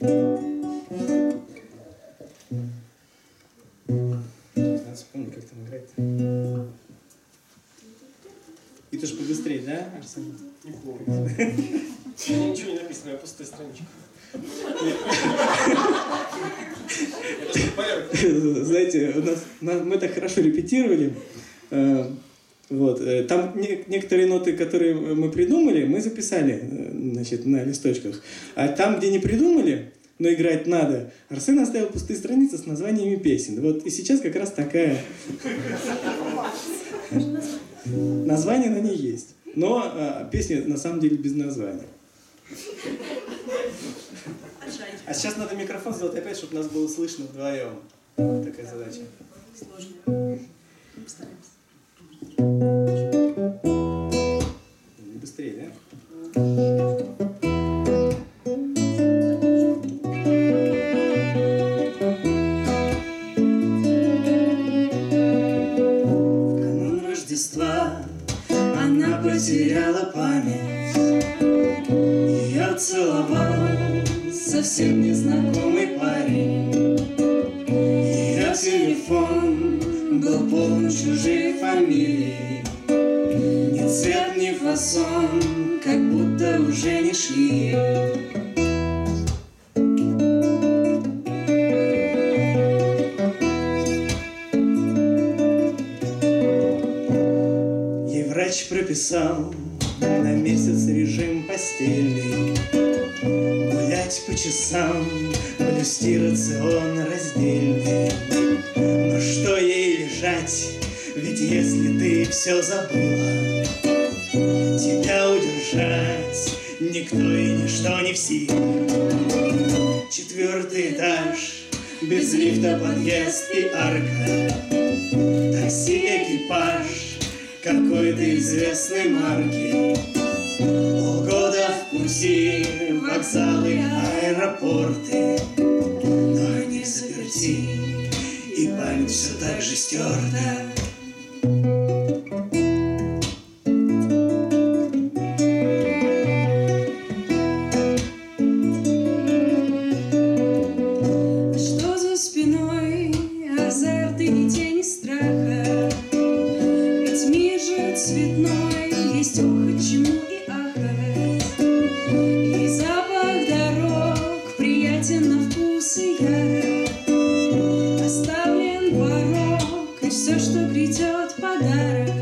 Надо вспомнить, как там играть-то. И тоже побыстрее, да, Арсен? Не помню. Ничего не написано, я пустая страничка. Знаете, мы так хорошо репетировали. Вот. Там некоторые ноты, которые мы придумали, мы записали, значит, на листочках. А там, где не придумали, но играть надо, Арсен оставил пустые страницы с названиями песен. Вот и сейчас как раз такая... Название на ней есть. Но песня на самом деле без названия. А сейчас надо микрофон сделать опять, чтобы нас было слышно вдвоем. Такая задача. Сложно. Постараемся. Быстрее, да? В канун Рождества она потеряла память. Ее целовал совсем незнакомый парень. Ее телефон был полон чужих фамилий. Ни цвет, ни фасон, как будто уже не шли. Ей врач прописал на месяц режим постельный. Гулять по часам, блюсти рацион раздельный. Но что ей лежать, ведь если ты все забыла, тебя удержать никто и ничто не в силе. 4-й этаж, без лифта подъезд и арка. Такси, экипаж какой-то известной марки. Полгода в пути, вокзалы, аэропорты. Но они заперти, и память все так же стерта. Что за спиной азарт и ни тени страха? Ведь мир же цветной, есть охоть чему и ахать. И запах дорог приятен на вкус и ярок. Оставлен порог, и все, что грядет, подарок.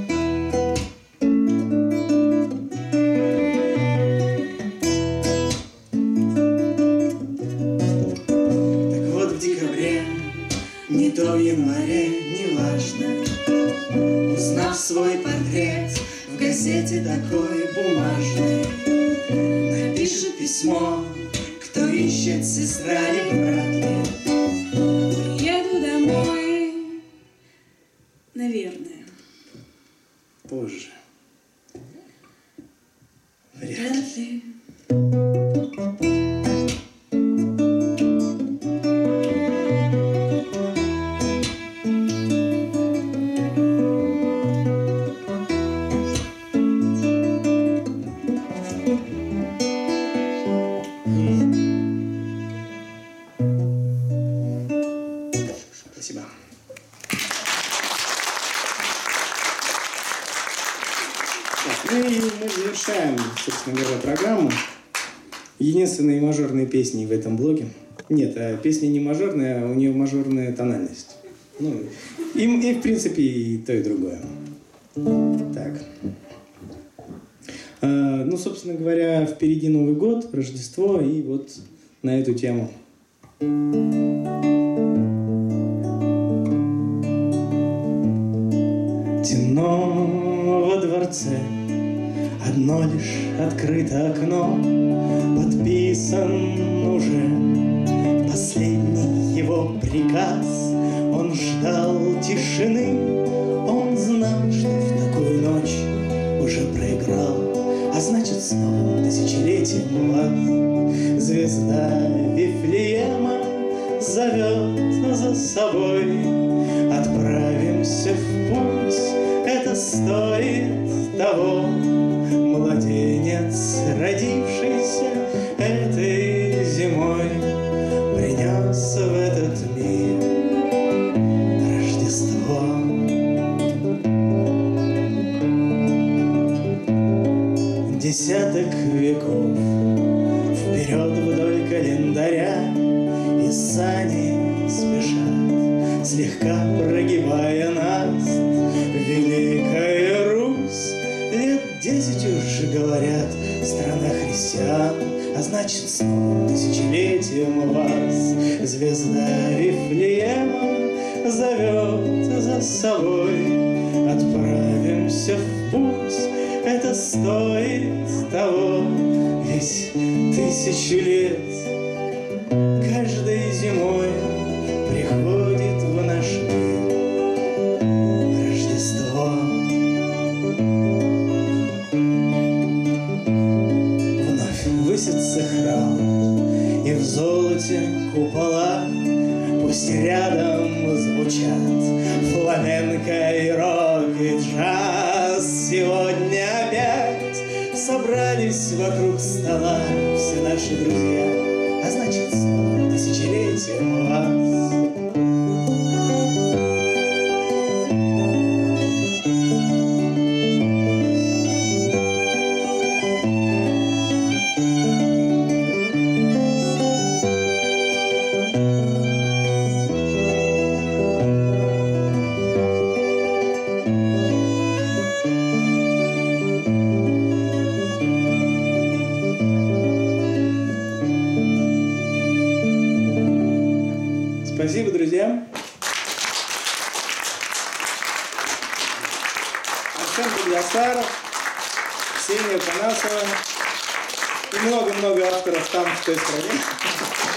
Так вот в декабре, не то в январе, неважно, узнав свой портрет в газете такой бумажной, напишет письмо, кто ищет, сестра ли, брат ли. Приеду домой, наверное. Позже. Вряд ли. Спасибо. Так, ну и мы завершаем, собственно говоря, программу. Единственные мажорные песни в этом блоге. Нет, песня не мажорная, у нее мажорная тональность. Ну, и в принципе, и то, и другое. Так. Ну, собственно говоря, впереди Новый год, Рождество, и вот на эту тему. Темно во дворце, одно лишь открыто окно, подписан уже последний его приказ. Он ждал тишины, он знал, что в такую ночь уже проиграл, а значит с новым тысячелетием вас звезда Вифлеема зовет за собой. Отправимся в путь, это стоит того. Младенец, родившийся этой зимой. десяток веков. Вперед вдоль календаря и сани спешат, слегка прогибая наст. Великая Русь, лет 10 уж говорят, страна христиан, а значит снова тысячелетием вас. Звезда Вифлеема зовет за собой. Отправимся в путь, это стоит того. Ведь 1000 лет каждой зимой приходит в наш мир Рождество. Вновь высится храм, и в золоте купола пусть рядом звучат фламенко и рок и джаз. Сегодня опять собрались вокруг стола все наши друзья, а значит снова тысячелетием вас. Спасибо, друзья. Артем Богдасаров, Ксения Панасова и много-много авторов там, в той стране.